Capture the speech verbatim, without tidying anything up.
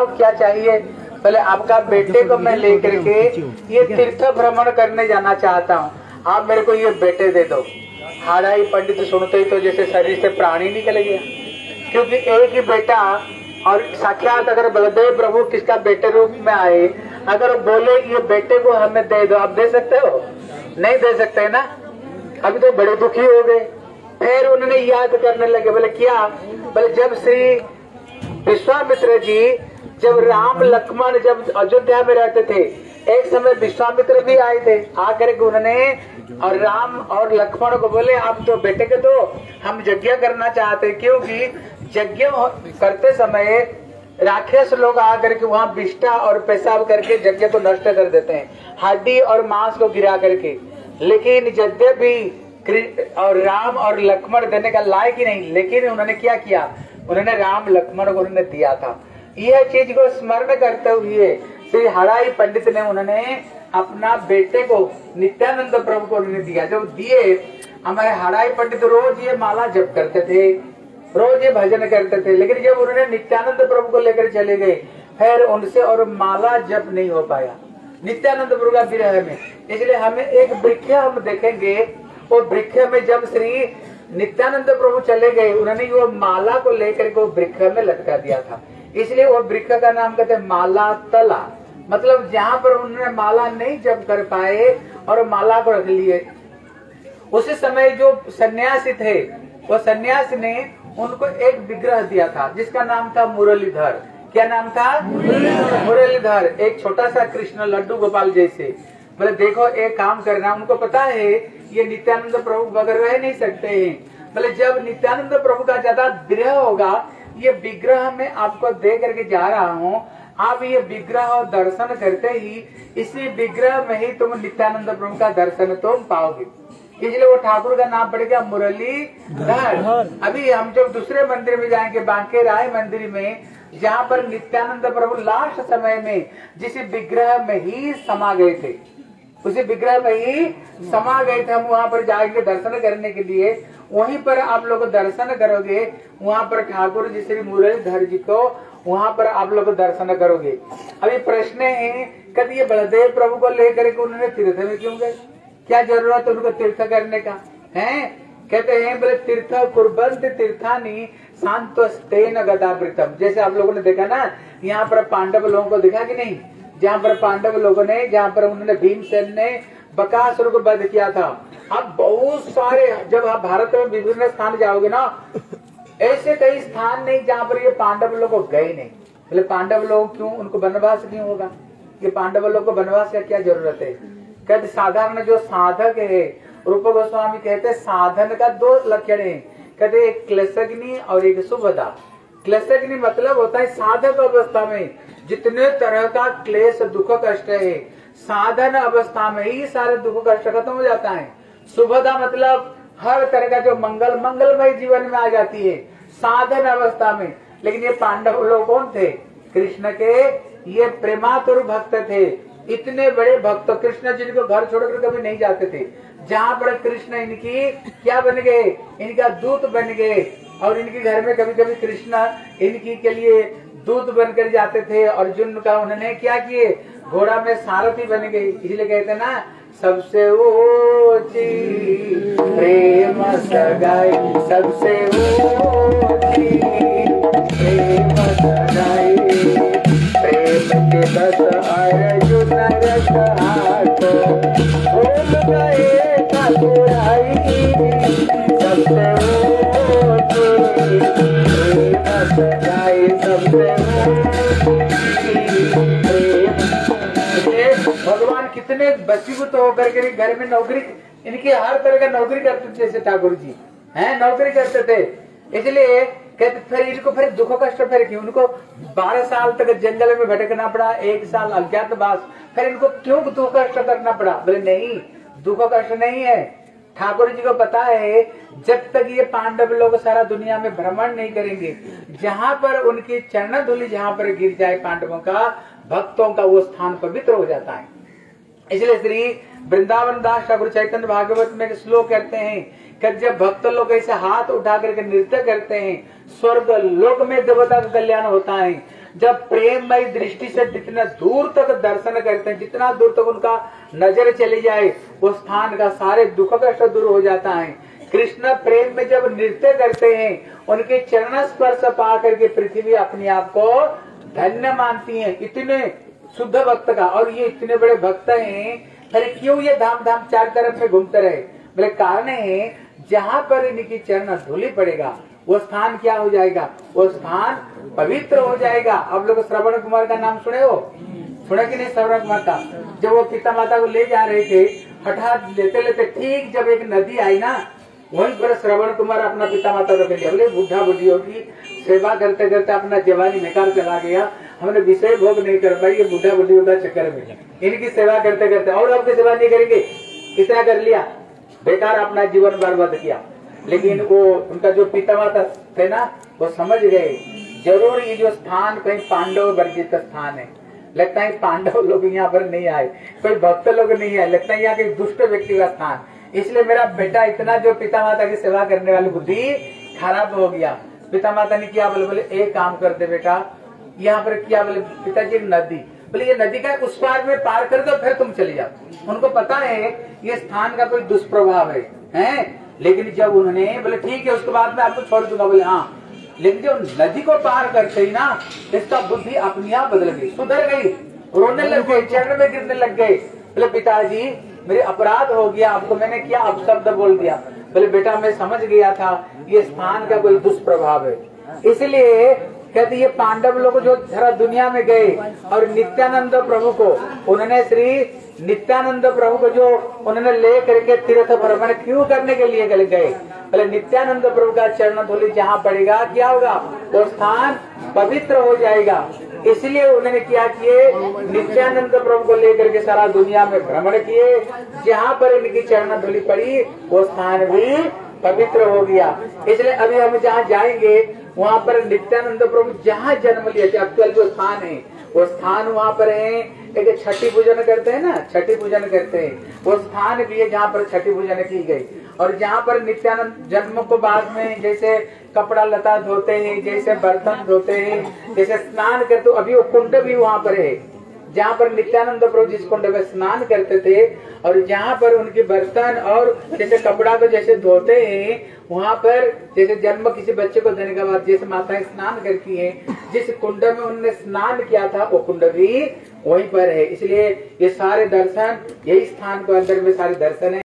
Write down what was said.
बताओ क्या चाहिए? पहले आपका बेटे को मैं लेकर के ये तीर्थ भ्रमण करने जाना चाहता हूँ, आप मेरे को ये बेटे दे दो। हाड़ाई पंडित सुनते ही तो जैसे शरीर से प्राणी निकल गया, क्योंकि एक ही बेटा और साक्षात अगर बलदेव प्रभु किसका बेटे रूप में आए, अगर बोले ये बेटे को हमें दे दो, आप दे सकते हो? नहीं दे सकते ना। अभी तो बड़े दुखी हो गए। फिर उन्होंने याद करने लगे, बोले क्या? बोले जब श्री विश्वामित्र जी, जब राम लक्ष्मण जब अयोध्या में रहते थे, एक समय विश्वामित्र भी आए थे। आकर के उन्होंने और राम और लक्ष्मण को बोले आप तो बेटे के दो, हम यज्ञ करना चाहते, क्योंकि यज्ञ करते समय राक्षस लोग आकर के वहाँ विष्ठा और पेशाब करके यज्ञ को नष्ट कर देते हैं, हड्डी और मांस को गिरा करके। लेकिन यद्यपि और राम और लक्ष्मण देने का लायक ही नहीं, लेकिन उन्होंने क्या किया? उन्होंने राम लक्ष्मण को उन्होंने दिया था। यह चीज को स्मरण करते हुए श्री हड़ाई पंडित ने उन्होंने अपना बेटे को नित्यानंद प्रभु को उन्होंने दिया। जब दिए, हमारे हड़ाई पंडित रोज ये माला जप करते थे, रोज ये भजन करते थे, लेकिन जब उन्होंने नित्यानंद प्रभु को लेकर चले गए, फिर उनसे और माला जप नहीं हो पाया नित्यानंद प्रभु का विरह में। इसलिए हमें एक वृक्ष हम देखेंगे, वो वृक्ष में जब श्री नित्यानंद प्रभु चले गए, उन्होंने वो माला को लेकर के वो वृक्ष में लटका दिया था। इसलिए वो वृक्ष का नाम कहते हैं माला तला, मतलब जहाँ पर उन्होंने माला नहीं जप कर पाए और माला को रख लिए। उसी समय जो सन्यासी थे, वो सन्यासी ने उनको एक विग्रह दिया था जिसका नाम था मुरलीधर। क्या नाम था? मुरलीधर। एक छोटा सा कृष्ण लड्डू गोपाल जैसे। बोले देखो एक काम करना, उनको पता है ये नित्यानंद प्रभु बगैर रह नहीं सकते हैं। बोले जब नित्यानंद प्रभु का ज्यादा विरह होगा, ये विग्रह में आपको दे करके जा रहा हूँ, आप ये विग्रह दर्शन करते ही इसी विग्रह में ही तुम नित्यानंद प्रभु का दर्शन तुम पाओगे। इसलिए वो ठाकुर का नाम पड़ गया मुरलीधर। अभी हम जब दूसरे मंदिर में जाएंगे, बांके राय मंदिर में, जहाँ पर नित्यानंद प्रभु लास्ट समय में जिस विग्रह में ही समा गए थे, उसी विग्रह में ही समा गए थे, हम वहाँ पर जाएंगे दर्शन करने के लिए। वहीं पर आप लोग दर्शन करोगे, वहाँ पर ठाकुर जी श्री मुरलीधर जी को वहाँ पर आप लोग दर्शन करोगे। अभी प्रश्न है, कभी ये बलदेव प्रभु को लेकर के उन्होंने तीर्थ में क्यों गए? क्या जरूरत उनको तीर्थ करने का है? कहते हैं बोले तीर्थ कुर्बंत तीर्थानी शांतस्तेन गदावृतम। जैसे आप लोगों ने देखा ना, यहाँ पर पांडव लोगों को देखा कि नहीं, जहाँ पर पांडव लोगों ने, जहाँ पर उन्होंने भीमसेन ने बकासुर को वध किया था। अब बहुत सारे, जब आप भारत में विभिन्न स्थान जाओगे ना, ऐसे कई स्थान नहीं जहाँ पर ये पांडव लोग गए नहीं। बोले पांडव लोग क्यों, उनको वनवास क्यों होगा? ये पांडव लोग को वनवास का क्या जरूरत है? कहते साधारण जो साधक है, रूप गोस्वामी कहते साधन का दो लक्षण है। कहते एक क्लेशग्नि और एक शुभदा। क्लेशग्नि मतलब होता है साधक अवस्था में जितने तरह का क्लेश दुख कष्ट है, साधन अवस्था में ही सारे दुख कष्ट खत्म हो जाता है। शुभदा मतलब हर तरह का जो मंगल मंगलमय जीवन में आ जाती है साधन अवस्था में। लेकिन ये पांडव लोग कौन थे? कृष्ण के ये प्रेमातुर भक्त थे, इतने बड़े भक्त, कृष्ण जिनको घर छोड़कर कभी नहीं जाते थे। जहाँ पर कृष्ण इनकी क्या बन गए? इनका दूत बन गए, और इनके घर में कभी कभी कृष्ण इनकी के लिए दूत बनकर जाते थे। अर्जुन का उन्होंने क्या किए? घोड़ा में सारथी बन गए। इसलिए कहते ना, सबसे ऊंची प्रेम सगाई, सबसे ऊंची प्रेम सगाई, प्रेम के बस अर्जुन रस हाथ, भूल गए ठाकुराई, सबसे ऊंची प्रेम सगाई, सबसे भगवान कितने बसीभूत होकर के घर में नौकरी, इनकी हर तरह का नौकरी करते थे, जैसे ठाकुर जी हैं नौकरी करते थे। इसलिए कहते फिर इनको फिर दुख कष्ट फिर क्यों? उनको बारह साल तक जंगल में भटकना पड़ा, एक साल अज्ञातवास, फिर इनको क्यों दुख कष्ट करना पड़ा? बोले नहीं, दुख कष्ट नहीं है। ठाकुर जी को पता है जब तक ये पांडव लोग सारा दुनिया में भ्रमण नहीं करेंगे, जहाँ पर उनकी चरण धूलि जहाँ पर गिर जाए पांडवों का, भक्तों का वो स्थान पवित्र हो जाता है। इसलिए श्री वृंदावन दास ठाकुर चैतन्य भागवत में एक श्लोक कहते हैं कि जब भक्त लोग ऐसे हाथ उठा करके नृत्य करते हैं, स्वर्ग लोक में देवता का कल्याण होता है। जब प्रेममय दृष्टि से जितना दूर तक दर्शन करते हैं, जितना दूर तक उनका नजर चली जाए, वो स्थान का सारे दुख कष्ट दूर हो जाता है। कृष्ण प्रेम में जब नृत्य करते हैं, उनके चरण स्पर्श पा करके पृथ्वी अपने आप को धन्य मानती है। इतने शुद्ध भक्त का, और ये इतने बड़े भक्त हैं, फिर क्यों ये धाम धाम चार तरफ में घूमते रहे? बोले कारण है, जहाँ पर इनकी चरण धूली पड़ेगा वो स्थान क्या हो जाएगा? वो स्थान पवित्र हो जाएगा। अब लोग श्रवण कुमार का नाम सुने हो? सुने कि नहीं? श्रवण कुमार का जब वो पिता माता को ले जा रहे थे, हठात लेते लेते ठीक जब एक नदी आई ना, वहीं पर श्रवण कुमार अपना पिता माता को लिया। बोले बुढ़ा बुढ़ी होगी, सेवा करते करते अपना जवानी निकाल चला गया, हमने विषय भोग नहीं कर पाई, ये बुढ़ा बुढ़ी होगा चक्कर में इनकी सेवा करते करते, और आपकी सेवा नहीं करेंगे, कितना कर लिया, बेकार अपना जीवन बर्बाद किया। लेकिन वो उनका जो पिता माता थे ना, वो समझ गए जरूर ये जो स्थान कहीं पांडव वर्जित स्थान है, लगता है पांडव लोग यहाँ पर नहीं आए, कोई भक्त लोग नहीं आए, लगता है यहाँ के दुष्ट व्यक्ति का स्थान, इसलिए मेरा बेटा इतना जो पिता माता की सेवा करने वाली बुद्धि खराब हो गया। पिता माता ने क्या बोले? बोले एक काम कर दे बेटा, यहाँ पर क्या बोले पिताजी, नदी, बोले ये नदी का उस पार में पार कर दो, फिर तुम चले जाओ। उनको पता है ये स्थान का कोई दुष्प्रभाव है, हैं? लेकिन जब उन्होंने बोले ठीक है उसके बाद में आपको छोड़ दूंगा, बोले हाँ, लेकिन जब नदी को पार करते ही ना, इसका बुद्धि अपने आप बदल गई, सुधर गई, रोने लग गए, चरण में गिरने लग गए। बोले पिताजी मेरे अपराध हो गया, आपको मैंने क्या अपशब्द बोल दिया? बोले बेटा मैं समझ गया था ये स्थान का कोई दुष्प्रभाव है, इसलिए कहते ये पांडव लोग जो जरा दुनिया में गए और नित्यानंद प्रभु को उन्होंने श्री नित्यानंद प्रभु को जो उन्होंने ले करके तीर्थ भ्रमण क्यों करने के लिए गए? पहले नित्यानंद प्रभु का चरण धूलि जहाँ पड़ेगा क्या होगा? वो स्थान पवित्र हो जाएगा। इसलिए उन्होंने क्या किए? नित्यानंद प्रभु को लेकर के सारा दुनिया में भ्रमण किए, जहाँ पर इनकी चरण धूलि पड़ी वो स्थान भी पवित्र हो गया। इसलिए अभी हम जहाँ जाएंगे वहाँ पर नित्यानंद प्रभु जहाँ जन्म लिए थे, एक्चुअल जो स्थान है वो स्थान वहाँ पर है। एक छठी पूजन करते हैं ना, छठी पूजन करते हैं, वो स्थान भी है जहाँ पर छठी पूजन की गई। और जहाँ पर नित्यानंद जन्म को बाद में जैसे कपड़ा लता धोते हैं, जैसे बर्तन धोते हैं, जैसे स्नान करते, अभी वो कुंड भी वहाँ पर है जहाँ पर नित्यानंद प्रभु जिस कुंड में स्नान करते थे, और जहाँ पर उनके बर्तन और जैसे कपड़ा को जैसे धोते हैं, वहाँ पर जैसे जन्म किसी बच्चे को देने के बाद जैसे माताएं स्नान करती हैं, जिस कुंड में उन्होंने स्नान किया था वो कुंड भी वहीं पर है। इसलिए ये सारे दर्शन यही स्थान को अंदर में सारे दर्शन है।